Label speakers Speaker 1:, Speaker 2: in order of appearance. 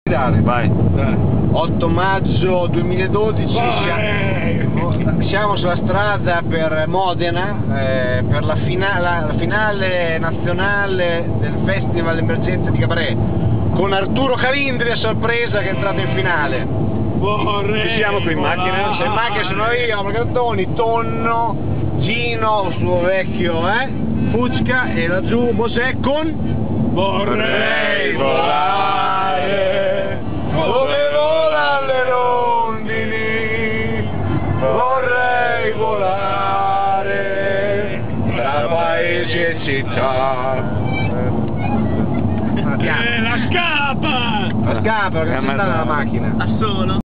Speaker 1: Vai.
Speaker 2: 8 maggio 2012 siamo sulla strada per Modena per la finale nazionale del Festival Emergenza di Cabaret con Arturo Calindri a sorpresa che è entrato in finale.
Speaker 1: Ci siamo qui in macchina?
Speaker 2: Se in macchina sono io, Margattoni, Tonno, Gino, suo vecchio Fucca e laggiù Mosè con
Speaker 1: Vorrei volare come volano le rondini, vorrei volare tra paesi e città.
Speaker 3: La scapa!
Speaker 2: La scapa, perché non sta nella macchina.
Speaker 3: Da solo.